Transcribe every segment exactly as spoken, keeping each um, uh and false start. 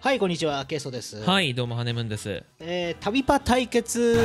はい、こんにちは、ケイソです。 はい、どうもハネムーンです。 えー、旅パ対決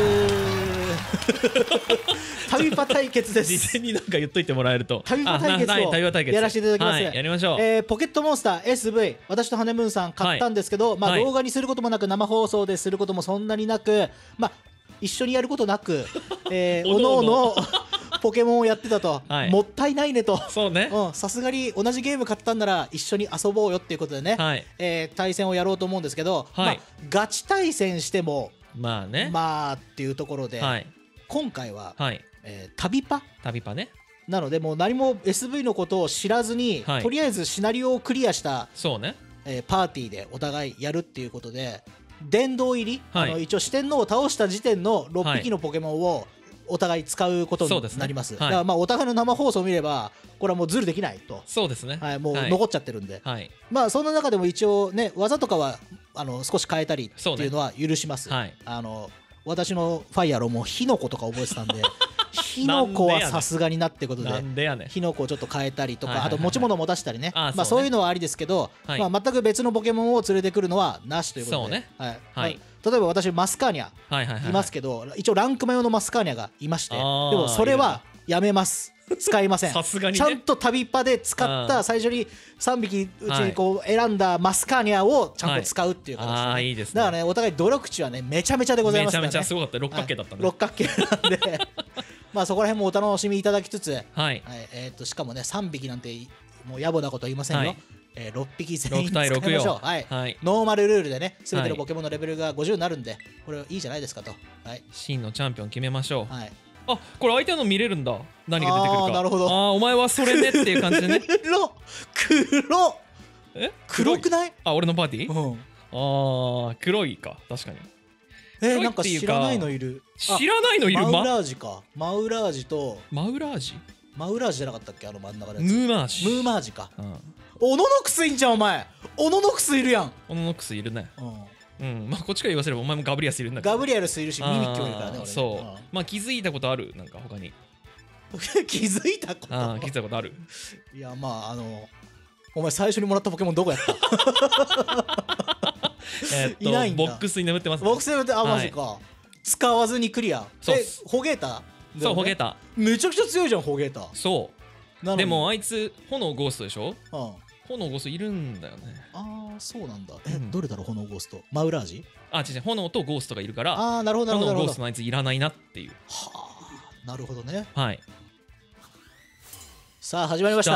旅パ対決です。 事前になんか言っといてもらえると旅パ対決をやらせていただきます。 はい、やりましょう。 えー、ポケットモンスター エスブイ、 私とハネムーンさん買ったんですけど、はい、まあ、動画にすることもなく生放送ですることもそんなになく、まあ一緒にやることなく、えー、おのおのポケモンをやってたと、はい、もったいないねと、 そうね、 さすがに同じゲーム買ったんなら一緒に遊ぼうよっていうことでね、はい、えー、対戦をやろうと思うんですけど、はい、まあ、ガチ対戦してもまあね、 まあっていうところで、はい、今回は、はい、えー、旅パ旅パね、 なのでもう何も エスブイ のことを知らずに、はい、とりあえずシナリオをクリアした、 そうね、 えー、パーティーでお互いやるっていうことで、殿堂入り、はい、あの一応四天王を倒した時点のろっぴきのポケモンをお互い使うことになります。だからまあお互いの生放送を見ればこれはもうズルできないと、 そうですね、 はい、もう残っちゃってるんで、 はい、 まあそんな中でも一応ね、技とかはあの少し変えたりっていうのは許します。はい、あの私のファイアロも火の粉とか覚えてたんで火の粉はさすがになってことで、火の粉をちょっと変えたりとか、あと持ち物も出したりね、まあそういうのはありですけど、まあ全く別のポケモンを連れてくるのはなしということで、はい、例えば私マスカーニャいますけど、一応ランクマ用のマスカーニャがいまして、でもそれはやめます、使いません。 さすがにね、 ちゃんと旅パで使った最初にさんびきうちにこう選んだマスカーニャをちゃんと使うっていう形で、ね、だからね、お互い努力値はねめちゃめちゃでございますからね。 めちゃめちゃすごかった。六角形だったね、 六角形なんでまあそこら辺もお楽しみいただきつつ、はい、はい、えー、としかもねさんびきなんてもう野暮なことは言いませんよ、はい、えー、ろっぴき全員使いましょう。はい、はい、ノーマルルールでね全てのポケモンのレベルがごじゅうになるんで、これいいじゃないですかと、はい、 真のチャンピオン決めましょう。はい、あ、これ相手の見れるんだ、何が出てくるか。 あ、なるほど。 あ、お前はそれねっていう感じでね黒黒え黒くない？ あ、俺のパーティー、うん、あー、黒いか、確かに。 えー、なんか知らないのいる。 知らないのいる。 マウラージか。マウラージとマウラージマウラージじゃなかったっけ、あの真ん中のやつ。 ムーマージ。 ムーマージか。うん、オノノクスいんじゃんお前。オノノクスいるやん。 オノノクスいるね。うん、うん、まあこっちから言わせればお前もガブリアスいるんだけど。 ガブリアスいるしミミッキョいるからね、俺ね。 そう、まあ気づいたことある、なんか他に気づいたこと。 ああ、気づいたことある。 いや、まああのお前最初にもらったポケモンどこやったえっといないんだ。ボックスに眠ってます、ね、 ボックスに眠って、あ、マジか、はい、使わずにクリア。え、ホゲータ、 ね、そう、ホゲータめちゃくちゃ強いじゃん、ホゲータ。 そうでもあいつ炎ゴーストでしょ。うん、炎ゴーストいるんだよね。 ああ、そうなんだ。え、うん、どれだろう、炎ゴースト。マウラージ？ あ、違う違う、炎とゴーストがいるから、 ああ、なるほどなるほど。 炎ゴーストのあいついらないなっていう。 はあ、なるほどね。 はい、 さあ始まりました。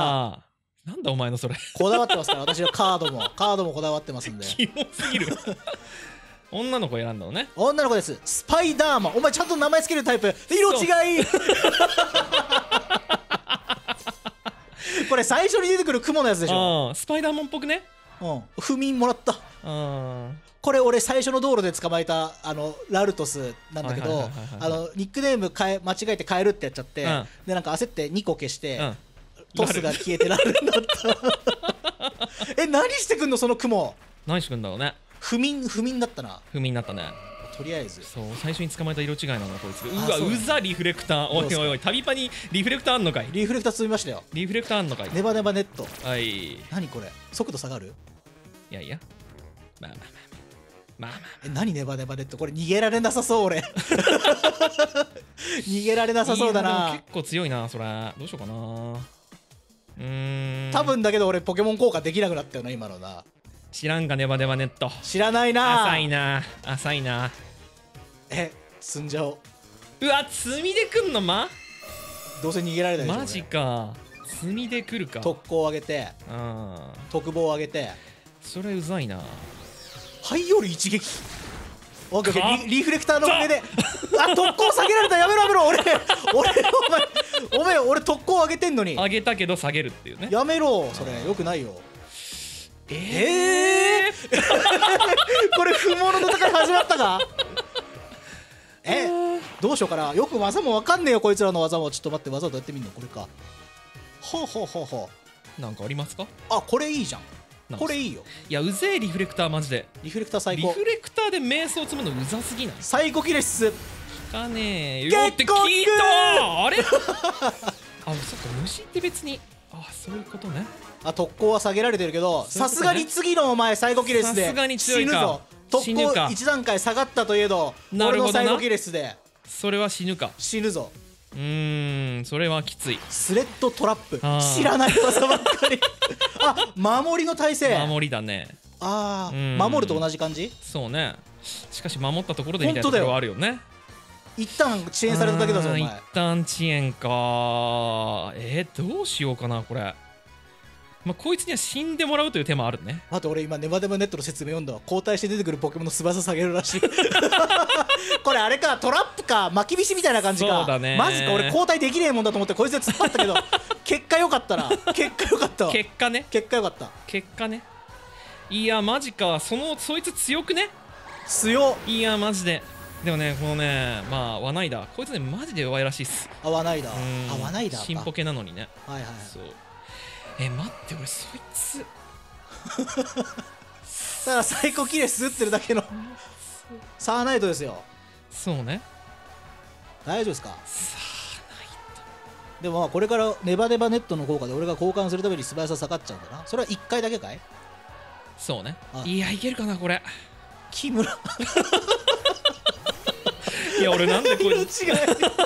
なんだお前のそれこだわってますから、私のカードもカードもこだわってますんで。 キモすぎる女の子選んだのね。 女の子です。スパイダーマン。お前ちゃんと名前つけるタイプ。色違いこれ最初に出てくる雲のやつでしょ。 あ、スパイダーマンっぽくね。 うん、不眠もらった。あ、これ俺最初の道路で捕まえたあのラルトスなんだけど、ニックネーム変え間違えて変えるってやっちゃって、うん、でなんか焦ってにこ消して、うん、トスが消えてラルになったえ、何してくんのその雲。 何してくんだろうね。 不眠不眠だったな。 不眠だったね。 とりあえずそう、最初に捕まえた色違いなのこいつ。うわ、うざリフレクター。おいおいおい、旅パにリフレクターあんのかい。 リフレクター積みましたよ。 リフレクターあんのかい。 ネバネバネット。 はい、何これ、速度下がる。 いやいや、まあまあまあまあまあ、 え、何ネバネバネット。これ逃げられなさそう俺逃げられなさそうだな。 結構強いなそれ。どうしようかな。うーん、 多分だけど俺ポケモン効果できなくなったよな今のな。 知らんがネバネバネット。 知らないな。 浅いな浅いな。 え、積んじゃおう。 うわ、積みでくんの。まどうせ逃げられないでしょ。 マジか。積みでくるか。 特攻上げて、うん、特防上げて。 それうざいな。 ハイヨル一撃。オッケー、リフレクターの上であ、特攻下げられた。やめろやめろ。俺俺お前お前俺特攻上げてんのに。 上げたけど下げるっていうね。 やめろ、それよくないよ。ええー、これ不毛の戦い始まったかえ、どうしようかな。よく技もわかんねえよこいつらの技も。ちょっと待って、技どうやって見んの。これか。ほうほうほうほう。なんかありますか。あ、 これいいじゃん。これいいよ。 いや、うぜえリフレクターマジで。 リフレクター最高。 リフレクターで瞑想積むのうざすぎない。 最高キレス聞かねえよって聞いたあれあ、そっか、虫って別にあそういうことね。 あ特攻は下げられてるけど、さすがに次のお前サイコキレスで死ぬぞ。特攻いち段階下がったといえど俺のサイコキレスでそれは死ぬか。 死ぬぞ。 うーんそれはきつい。 スレッドトラップ知らない技ばっかりあ守りの体勢守りだね。 ああ守ると同じ感じ。 そうね。しかし守ったところでみたいなところはあるよね。 一旦遅延されただけだぞお前。 一旦遅延か。えー、どうしようかなこれ。まあこいつには死んでもらうという手もあるね。 あと俺今ネバネバネットの説明読んだわ。交代して出てくるポケモンの素早さ下げるらしいこれあれかトラップか巻き菱みたいな感じか。 そうだね。 マジか俺交代できねえもんだと思ってこいつで突っ張ったけど結果良かったな。結果良かったわ。 結果ね。 結果良かった。 結果ね。いやマジか。そのそいつ強くね。 強っ。 いやマジで。でもねこのねまあワナイダーこいつねマジで弱いらしいっす。 あワナイダー。あワナイダーか。 新ポケなのにね。 はいはい。 そうえ待って俺そいつただサイコキレス打ってるだけのサーナイトですよ。 そうね。 大丈夫ですか。 サーナイトでもまあこれからネバネバネットの効果で俺が交換するために素早さ下がっちゃうんだな。それはいっかいだけかい。 そうね。いやいけるかなこれ。 木村いや俺なんでこいつ違い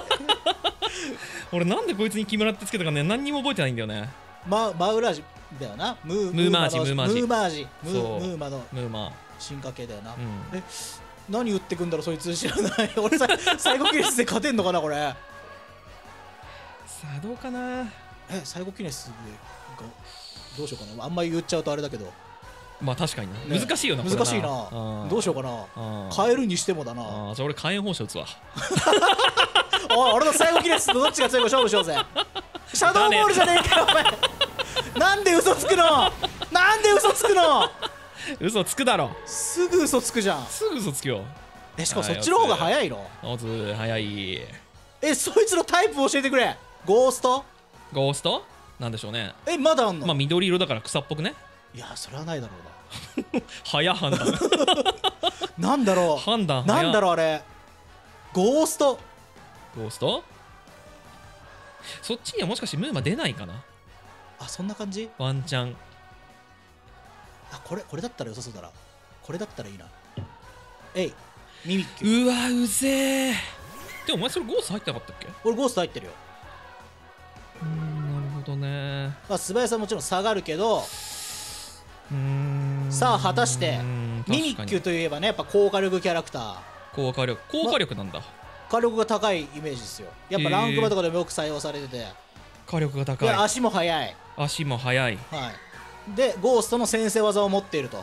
俺なんでこいつに木村ってつけたかね何にも覚えてないんだよね。 ママウラージだよな。ムームーマージムーマージムーマージムそうームーマのムーマー進化系だよな。 うんえ何打ってくんだろそいつ知らない俺さサイコキネスで勝てんのかなこれ。 さあどうかな。 えサイコキネスでどうしようかな。あんまり言っちゃうとあれだけどまあ確かにな、ね、難しいよな難しいな。どうしようかな。変えるにしてもだな。 あじゃあ俺火炎放射打つわおい俺のサイコキネスとどっちが強いか勝負しようぜ。シャドーボールじゃねえかよお前なんで嘘つくの。なんで嘘つくの嘘つくだろ。 すぐ嘘つくじゃん。 すぐ嘘つくよ。 えしかもそっちの方が早いの。 おつ早い。 えそいつのタイプ教えてくれ。ゴーストゴーストなんでしょうね。 えまだあんの。 まあ緑色だから草っぽくね。 いやそれはないだろうな早判断なんだろう判断なんだろうあれ。ゴーストゴーストそっちにはもしかしてムーマ出ないかな。 あそんな感じ。 ワンチャン。 あこれこれだったら良さそうだな。これだったらいいな。えいミミッキュ。 うわうぜえ。でもお前それゴースト入ってなかったっけ。 俺ゴースト入ってるよ。 うんなるほどね。 まあ素早さもちろん下がるけど。 うーんさあ果たしてミミッキュといえばねやっぱ高火力キャラクター。 高火力高火力なんだ、ま、 火力が高いイメージですよ。やっぱランクマとかでもよく採用されてて火力が高い。 足も速い。 足も速い。 はいでゴーストの先制技を持っていると。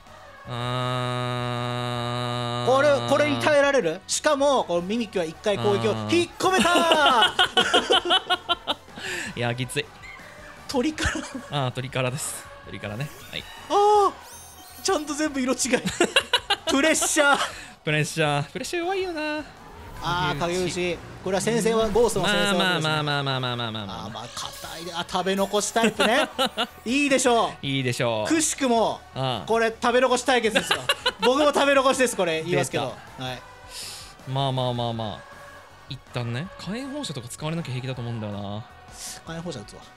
あこれこれに耐えられる。しかもこのミミッキュはいっかい攻撃を引っ込めたいやきつい。 鳥からああ鳥からです。鳥からね。はい。 ああちゃんと全部色違いプレッシャープレッシャープレッシャー弱いよな。 ああ影牛これは先生はゴーストの先生はまあまあまあまあまあまあまあまあまあまあ硬いで。あ食べ残しタイプねいいでしょう。 いいでしょう。 くしくもこれ食べ残し対決ですよ僕も食べ残しですこれ言いますけど。はいまあまあまあまあ一旦ね火炎放射とか使われなきゃ平気だと思うんだよな。 火炎放射打つわ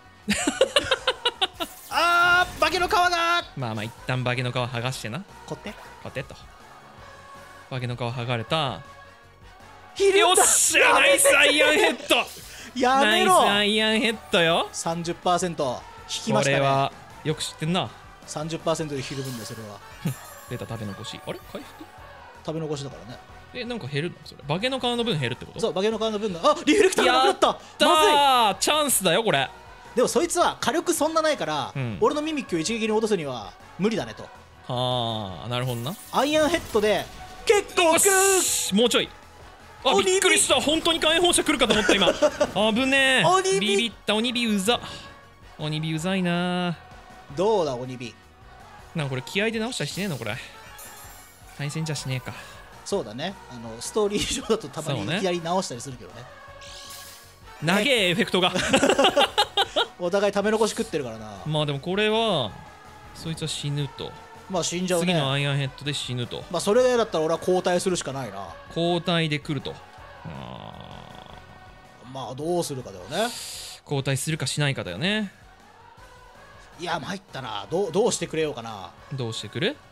あー化けの皮だ。 まあまあ一旦化けの皮剥がしてな。 こってこってと化けの皮剥がれた。 よっしゃナイスアイアンヘッドやめろ。 ナイスアイアンヘッドよ。 さんじゅっパーセント 引きましたね。 これはよく知ってんな。 さんじゅっパーセント で引る分でそれは出た食べ残し。あれ回復食べ残しだからね。 えなんか減るのそれ。化けの皮の分減るってこと。 そう化けの皮の分があリフレクターがなくなった。 まずいチャンスだよこれ。 でもそいつは火力そんなないから、 うん、 俺のミミッキュを一撃に落とすには無理だねと。 はあなるほどな。 アイアンヘッドで結構くる。もうちょい。あびっくりした。本当に火炎放射来るかと思った今危ねえ。ビビった鬼火うざ。鬼火うざいな。 どうだ鬼火。 なんかこれ気合で直したりしねえのこれ。対戦じゃしねえか。 そうだねあのストーリー上だとたまにいきなり直したりするけどね。 長えエフェクトがお互い食べ残し食ってるからな。 まあでもこれはそいつは死ぬと。 まあ死んじゃうね。 次のアイアンヘッドで死ぬと。 まあそれだったら俺は交代するしかないな。 交代で来ると。 あまあどうするかだよね。 交代するかしないかだよね。 いや参ったな。どうどうしてくれようかな。 どうしてくる？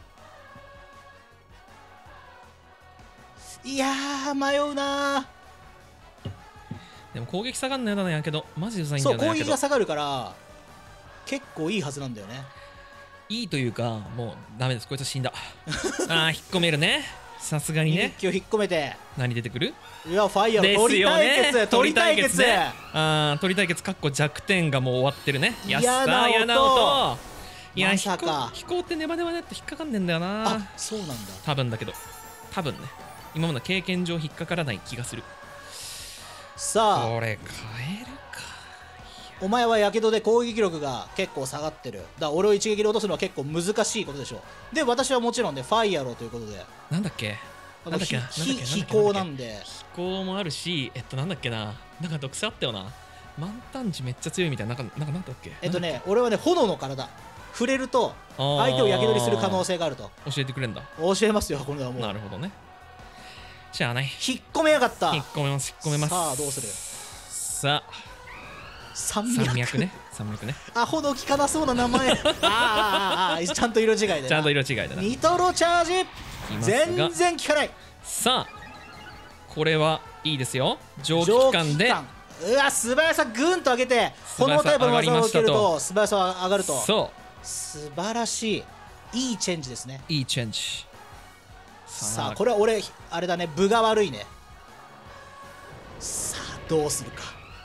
いやー迷うな。 でも攻撃下がるのやだねやけど、マジうざいんだよね。 そう、攻撃が下がるから結構いいはずなんだよね。 いいというか、もうダメです、こいつ死んだ。ああ、引っ込めるね、さすがにね。 一挙引っ込めて。 何出てくる？ いや、ファイヤーの鳥対決、鳥対決、 ね、ああ、鳥対決かっこ弱点がもう終わってるね。 やったー、 嫌な音。いや、 まさか飛行ってネバネバネット引っかかんねえんだよな。 あ、そうなんだ。 多分だけど、多分ね、今までの経験上引っかからない気がする。 さあ、 これ変えるか。 お前はやけどで攻撃力が結構下がってる。だから俺を一撃で落とすのは結構難しいことでしょう。で、私はもちろんね、ファイヤローということで。 なんだっけ、なんだっけ、 飛行なんで。 飛行もあるし、えっとなんだっけな、なんか毒性あったよな。満タン値めっちゃ強いみたいな、なんかなんかなんだっけ。 えっとね、俺はね、炎の体。触れると相手をやけどにする可能性があると。 教えてくれんだ。 教えますよ、これはもう。 なるほどね。じゃあね。 引っ込めやがった。 引っ込めます、引っ込めます。 さあ、どうする？ さあ。 山脈ね。山脈ね。 アホの効かなそうな名前。あーあーあー、ちゃんと色違いで。 ちゃんと色違いだな。 ニトロチャージ。全然効かない。 さあ、これはいいですよ。蒸気機関で。 うわ、素早さぐんと上げて、このタイプの技を受けると素早さは上がると。 そう。 素晴らしい。いいチェンジですね。 いいチェンジ。 さあ、これは俺あれだね、分が悪いね。さあ、どうするか。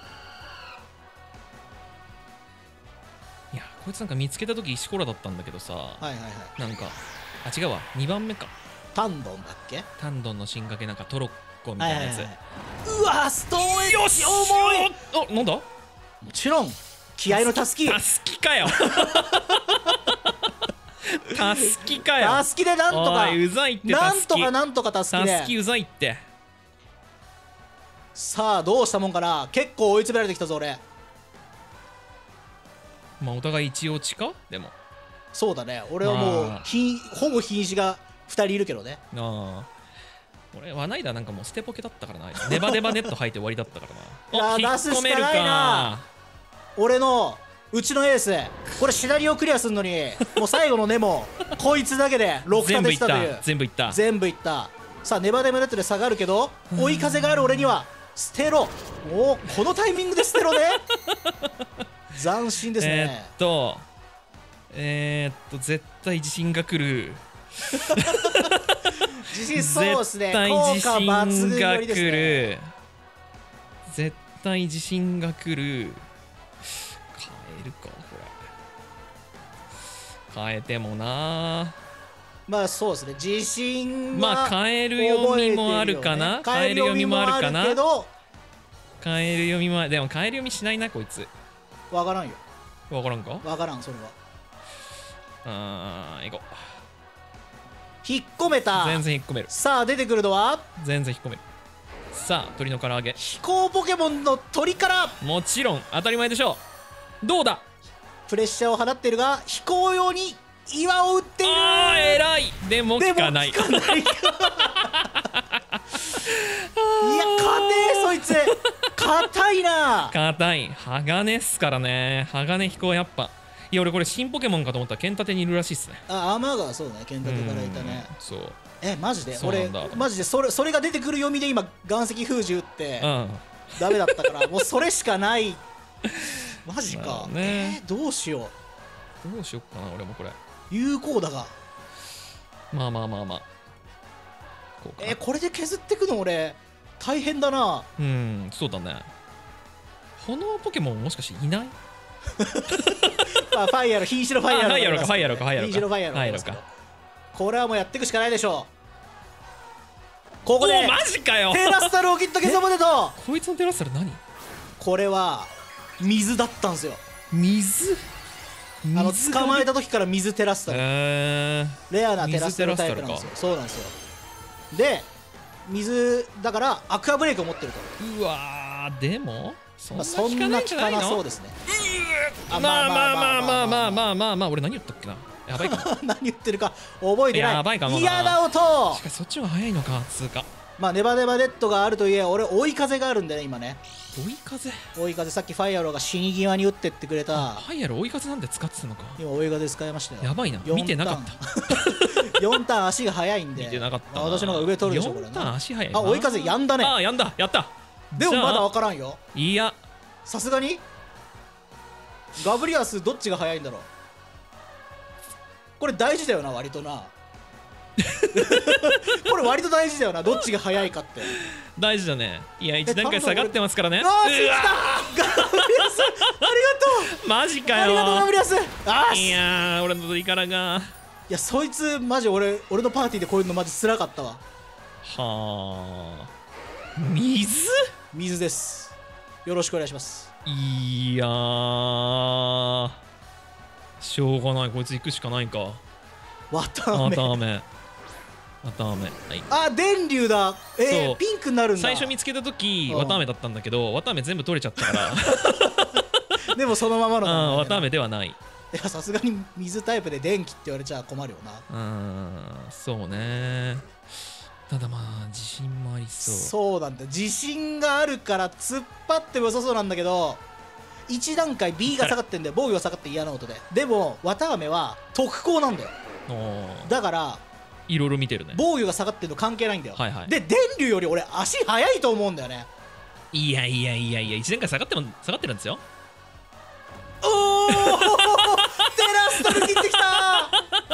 いや、こいつなんか見つけた時石ころだったんだけどさ、 はいはいはい、 なんかあ違うわ、にばんめか。 タンドンだっけ。 タンドンの進化系なんかトロッコみたいなやつ、はいはいはい、 うわ、ストーンエッジ重い。あ、なんだ。もちろん気合のたすき。 たすきかよ。たすきかよ。 たすきでなんとか、 うざいって。 なんとかなんとかたすきで。 たすきうざいって。 さあ、どうしたもんかな。結構追い詰められてきたぞ俺。 まあお互い一応地かでも。 そうだね、俺はもうひほぼ瀕死がふたりいるけどね。 ああ、俺ワナイダーなんかもう捨てポケだったからな。ネバネバネット吐いて終わりだったからな。 いや、出すしかないな。俺のうちのエース、これシナリオクリアするのにもう最後のネモこいつだけでろく立てしたという。 全部いった全部いった。さあ、ネバネバネットで下がるけど追い風がある俺には捨てろ。おお、このタイミングで捨てろね。斬新ですね。 えーっとえー、っと絶対地震が来る。 地震、そうですね。 絶対地震が来る。絶対地震が来る。変えるかこれ。変えてもな。 まあそうですね。地震はまあ変える読みもあるかな。変える読みもあるかな。変える読みもある。でも変える読みしないなこいつ。 わからんよ。 わからんか。 わからん、それは。 あー、いこう。 引っ込めた。 全然引っ込める。 さあ、出てくるのは全然引っ込める。さあ、鳥の唐揚げ。 飛行ポケモンの鳥から。 もちろん当たり前でしょう。どうだ。 プレッシャーを放っているが飛行用に岩を打っている。 あー、偉い。でも効かない。 でも効かない。いや、硬えそいつ。硬いな。 硬い。鋼っすからね。鋼飛行やっぱ。いや、俺これ新ポケモンかと思ったら剣立てにいるらしいっすね。 あ、アーマーガー、そうね、剣立てからいたね。 そう。 え、マジで俺マジでそれそれが出てくる読みで今岩石封じ打って、うん、ダメだったからもうそれしかない。マジか、ね、えー、どうしようどうしよっかな。俺もこれ有効だが、 まあまあまあまあこうか。えー、これで削ってくの俺大変だな。 うん、そうだね。炎ポケモンもしかしていない？ あ、ファイヤーの瀕死のファイヤーのファイヤーかファイヤーかファイヤーか瀕死のファイヤーのか。これはもうやっていくしかないでしょう。ここでマジかよ。 テラスタルを切ったゲソポテト。 こいつのテラスタル何？ これは水だったんですよ。 水？ あの捕まえた時から水テラスタル、えー、レアなテラスタルタイプなんですよ。そうなんですよ。で水だからアクアブレイクを持ってると。 うわー、でもそんな効かないんじゃないの？そんな効かなそうですね。 まあまあまあまあまあまあまあまあまあ、俺何言ったっけな。やばいか。 何言ってるか覚えてない。 やばいかもな。 嫌な音。 しかしそっちは早いのか。つうかまあネバネバネットがあるといえ俺追い風があるんでね今ね。 追い風追い風さっきファイアローが死に際に打ってってくれた。 ファイアロー追い風なんて使ってたのか。 今追い風使いましたよ。 やばいな、見てなかったよんターン足が速いんで見てなかったな。 私の方が上取るでしょこれ。 よんターン足速い。 あ追い風やんだね。 あやんだ、やった。 でもまだ分からんよ。 いやさすがにガブリアスどっちが速いんだろう。これ大事だよな割となこれ割と大事だよな、どっちが速いかって大事だね。いやいち段階下がってますからね。 ああ信じたガブリアスありがとうマジかよ。 ありがとうガブリアス。あいやー俺のドリカラが、 いやそいつマジ俺俺のパーティーでこういうのマジ辛かったわ。 はあ水水です。よろしくお願いします。 いやーしょうがない、こいつ行くしかないか。 わたあめわたあめわたあめ、はい、 あ電流だ。えー、ピンクになるんだ。 最初見つけた時わたあめだったんだけど、わたあめ全部取れちゃったからでもそのままのあわたあめではない。 いやさすがに水タイプで電気って言われちゃ困るよな。 うん、そうね。ただまあ自信もありそう。 そうなんだ、自信があるから突っ張っても良さそうなんだけど、いち段階 B が下がってんだよ防御が下がって嫌なことで。でも綿あめは特攻なんだよ。だからいろいろ見てるね。 防御が下がってるの関係ないんだよ、 はいはい、 で電流より俺足速いと思うんだよね。 いやいやいやいやいち段階下がっても下がってるんですよ。 おおテラストル切ってきた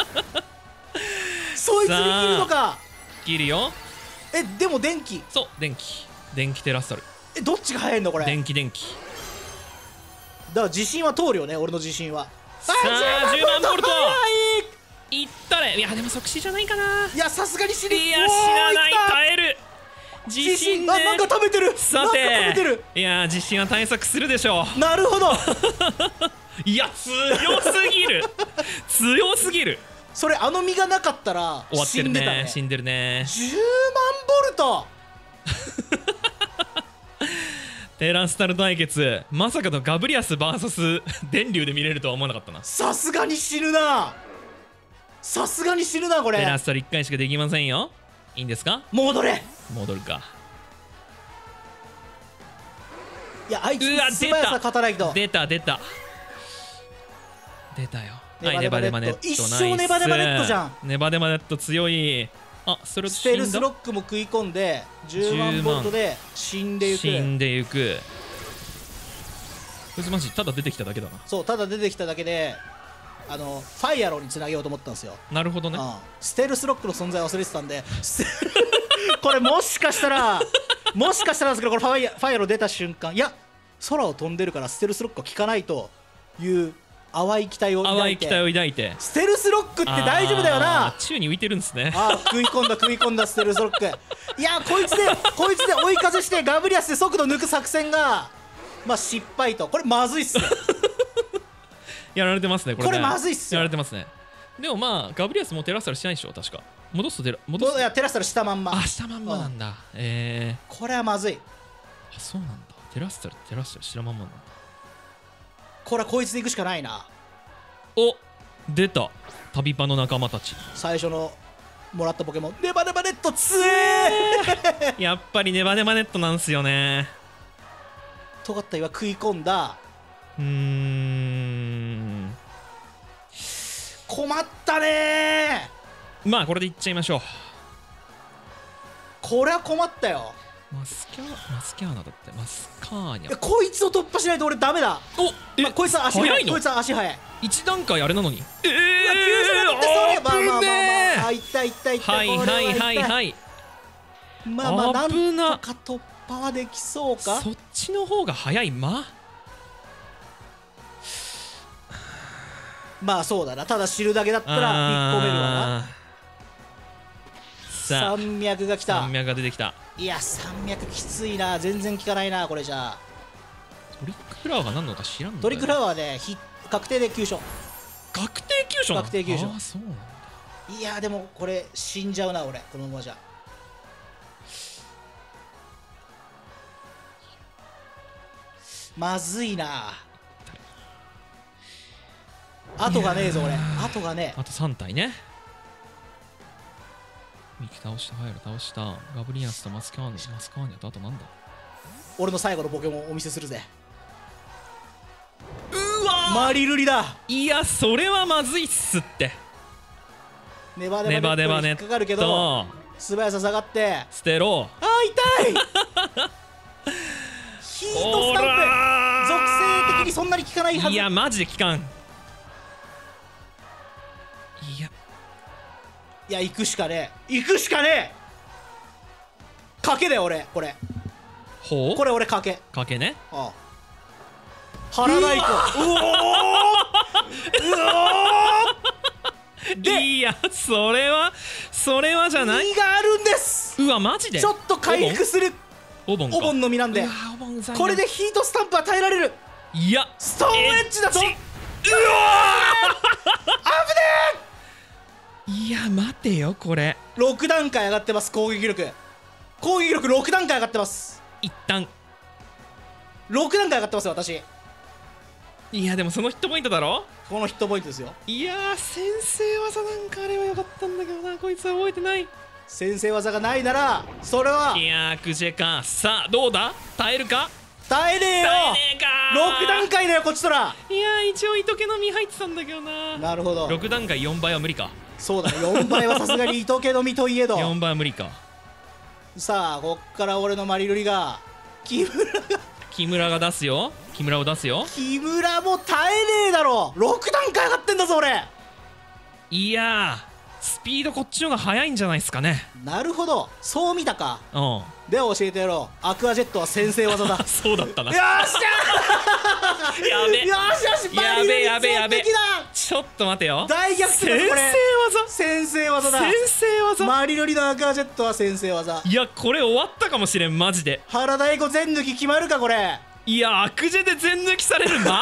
そいつに切るのか。 切るよ。 えでも電気。 そう電気電気テラストル。 えどっちが速いんだこれ。 電気電気だから自信は通るよね俺の自信は。 さあじゅうまんボルトいったれ。いやでも即死じゃないかな。 いやさすがに死ぬ。 いや死なない、耐える自信ね。 あなんか食べてる。 さていや自信は対策するでしょう。 なるほどいや強すぎる強すぎる。 それあの実がなかったら終わってる死んでたね。 ね死んでるね。 じゅうまんボルトテラスタル対決、まさかのガブリアス ブイエス 電流で見れるとは思わなかったな。 さすがに死ぬな。さすがに死ぬなこれ。 テラスタルいっかいしかできませんよ。いいんですか。 戻れ。 戻るか。 いやあいつ素早さ勝たないと。 出た出た出たよ。 はい、ネバネバネット。一生ネバネバネットじゃん。 ネバネバネット強い。あそれステルスロックも食い込んでじゅうまんボルトで死んでいく。 死んでいく。こいつマジただ出てきただけだな。 そうただ出てきただけであのファイアローにつなげようと思ったんですよ。 なるほどね、うん、 ステルスロックの存在忘れてたんでこれもしかしたらもしかしたらですけどこれファイア、ファイアロー出た瞬間いや空を飛んでるからステルスロックは効かないという淡い期待を抱いて淡い期待を抱いてステルスロックって大丈夫だよな。 宙に浮いてるんですね。 あ食い込んだ食い込んだステルスロックいやこいつでこいつで追い風してガブリアスで速度抜く作戦がまあ失敗と。これまずいっすねやられてますねこれね。 これまずいっすよ。 やられてますね。でもまあガブリアスもテラスタルしないでしょ確か。戻すとテラ戻すいやテラスタルしたまんま。 あしたまんまなんだ、うん、えー、これはまずい。 あそうなんだ。テラスタルテラスタルしたまんまなんだ。 これはこいつでいくしかないな。 お出た旅パの仲間たち。 最初のもらったポケモンネバネバネット強えやっぱりネバネバネットなんすよね。 尖った岩食い込んだ。 うーん困ったねー。まあこれでいっちゃいましょう。 これは困ったよ。 マスキャーマスキャーナだってマスカーニャ。 こいつを突破しないと俺ダメだ。 おえ、 まあ、こいつは足速いの。こいつは足速い。 一段階あれなのに。ええー、 ー、まあまあまあまあいったいったいった。 はいはいはいはい。 まあまあなんとか突破はできそうか。 そっちの方が早い。ままあそうだな。ただ知るだけだったら引っ込めるわな。 さあ山脈が来た。 山脈が出てきた。 いや山脈きついな。全然効かないなこれじゃあ。 トリックフラワーが何なのか知らんのだよ。 トリックフラワーで確定で急所。 確定急所。 確定急所。 ああそうなんだ。 いやでもこれ死んじゃうな俺このままじゃ。まずいな。後がねえぞ俺。後がねえ。 あとさん体ね。 ミキ倒した、ハイラ倒した。ガブリアスとマスカーニャ、マスカーニャとあとなんだ。 俺の最後のポケモンをお見せするぜ。 うわマリルリだ。 いや、それはまずいっすって。 ネバネバネットに引っかかるけど、素早さ下がって捨てろ。 あー痛いヒートスタンプ属性的にそんなに効かないはず。 いやマジで効かん。いやいや行くしかねえ、行くしかねえ。賭けだよ俺これ。 ほうこれ俺賭け。 賭けね。 ああ腹ないと。うおーうおーで、 いやそれはそれはじゃない。 実があるんです。 うわマジでちょっと回復する。 お盆お盆の実なんで、これでヒートスタンプは耐えられる。 いやストーンエッジだと。うわー危ねえ。いや待てよこれ。 ろく段階上がってます。攻撃力攻撃力ろく段階上がってます。 一旦ろく段階上がってますよ私。 いやでもそのヒットポイントだろ。 このヒットポイントですよ。 いやー先制技なんかあればよかったんだけどな。こいつは覚えてない。 先制技がないならそれはいやークジェか。さあどうだ、耐えるか。 耐えねえよ。 耐えねえかろく段階だよこっちとら。 いやー一応糸気の実入ってたんだけどな。 なるほど。 ろく段階よんばいは無理か。 そうだね、よんばいはさすがに糸気の実といえどよんばいは無理か。 さあこっから俺のマリルリが木村が木村が出すよ。木村を出すよ。 木村も耐えねえだろ。ろく段階上がってんだぞ俺。 いやースピードこっちの方が速いんじゃないですかね。 なるほど、そう見たか。 うんでは教えてやろう。アクアジェットは先制技だそうだったな。 よっしゃやべよしよしマリルリやべやべやべ全敵だ。 ちょっと待てよ。 大逆転だこれ。先制技だ。 先制技。 マリルリのアクアジェットは先制技。 いやこれ終わったかもしれんマジで。 原太鼓全抜き決まるかこれ。 いやアクジェで全抜きされるな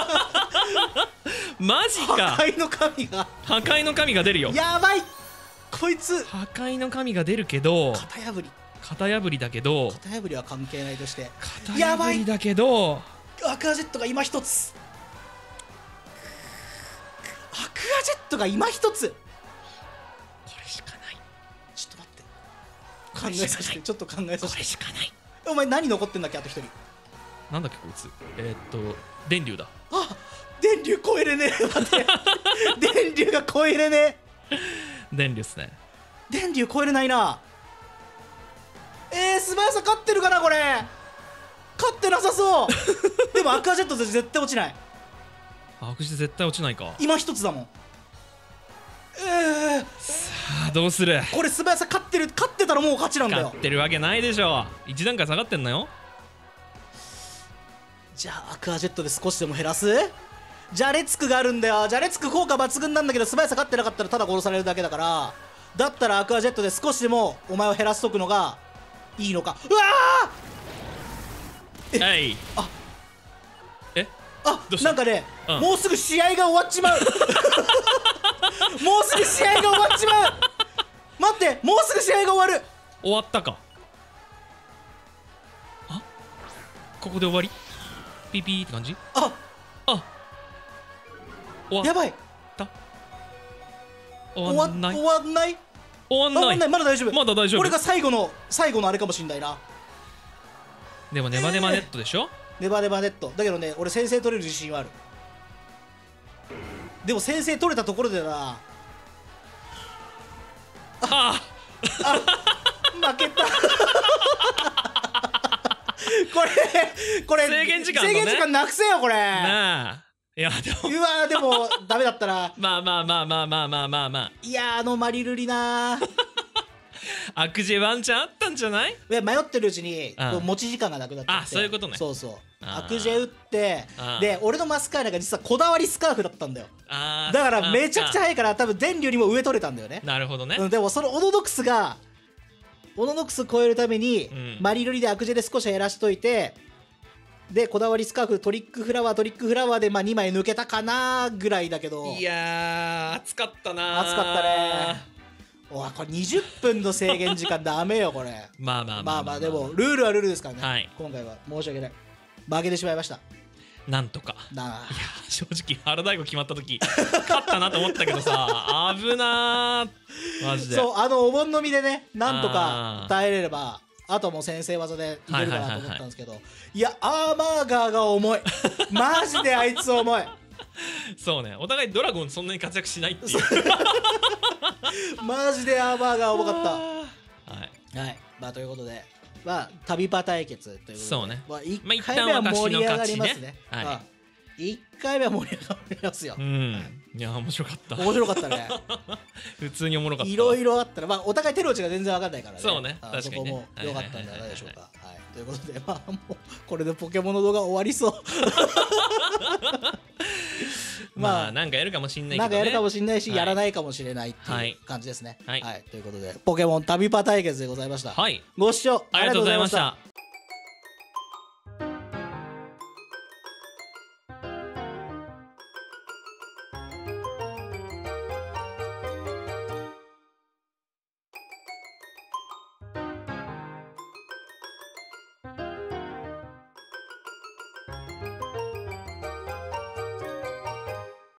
マジか。 破壊の神が破壊の神が出るよ。 やばいこいつ。 破壊の神が出るけど型破り型破りだけど型破りは関係ないとして型破りだけどアクアジェットが今一つ。アクアジェットが今一つ。 これしかない。 ちょっと待って考えさせて。ちょっと考えさせて。 これしかない。 お前何残ってんだっけあと一人。 なんだっけこいつ。えー、っと電流だ。 あ電流超えれねえ。待って電流が超えれねえ。 電流っすね。 電流超えれないな。えー、素早さ勝ってるかなこれ。勝ってなさそうでもアクアジェット絶対落ちない。 アクジェ絶対落ちないか。 今一つだもん。えー、 さあどうする。 これ素早さ勝ってる。勝ってたらもう勝ちなんだよ。 勝ってるわけないでしょ。いち段階下がってんのよ。 じゃあアクアジェットで少しでも減らす。ジャレツクがあるんだよ。ジャレツク効果抜群なんだけど素早さ勝ってなかったらただ殺されるだけだから、だったらアクアジェットで少しでもお前を減らしとくのがいいのか。うわーはい。 あえあなんかね、 うん、 もうすぐ試合が終わっちまうもうすぐ試合が終わっちまう待ってもうすぐ試合が終わる。 終わったか。あここで終わり。ピーピーって感じ。 ああやばい。 終わんない。 終わんない終わんない。 終わんない。まだ大丈夫。 まだ大丈夫。 これが最後の最後のあれかもしんないな。 でもネバネバネットでしょ、 えー、ネバネバネットだけどね、俺先制取れる自信はある。でも先制取れたところでなああ負けたこれこれ制限時間のね、 制限時間なくせよこれ。 なあいやでもうわーでもダメだったなまあまあまあまあまあまあまあまあいやーあのマリルリなーアクジェワンチャンあったんじゃない。 いや迷ってるうちにああこう持ち時間がなくなっちゃって。 あそういうことね。 そうそうあアクジェ打ってあで俺のマスカーナが実はこだわりスカーフだったんだよ。 あだからめちゃくちゃ速いから多分電流にも上取れたんだよね。 なるほどね、 うん、でもそのオノノクスがオノノクス超えるために、 うん、 マリルリでアクジェで少し減らしといて、でこだわりスカーフトリックフラワートリックフラワーでまあにまい抜けたかなぐらいだけど。 いやー暑かったなー。 暑かったね。おいこれにじゅっぷんの制限時間ダメよこれまあまあまあまあでもルールはルールですからね、 はい、 今回は申し訳ない負けてしまいました。 なんとか。 ないや正直原太鼓決まった時勝ったなと思ったけどさ危なーマジで。 そうあのお盆のみでねなんとか耐えれればあともう先生技でいけるかなと思ったんですけど、いやアーマーガーが重いマジであいつ重いそうねお互いドラゴンそんなに活躍しないっていうマジでアーマーガー重かったはいはいまあということでまあ旅パ対決ということでそうねまあ、いっかいめは盛り上がりますね、 はい、 まあ、いっかいめは盛り上がりますよ、 うん、いや面白かった面白かったね普通におもろかったいろいろあったら、まあ、お互い手の内が全然わかんないからねそうね確かにねそこも良かったんじゃないでしょうかということでまあもうこれでポケモンの動画終わりそうまあなんかやるかもしれないけどねなんかやるかもしれないし、はい、やらないかもしれないっていう感じですね、はいはい、ということでポケモン旅パ対決でございました、はい、ご視聴ありがとうございました。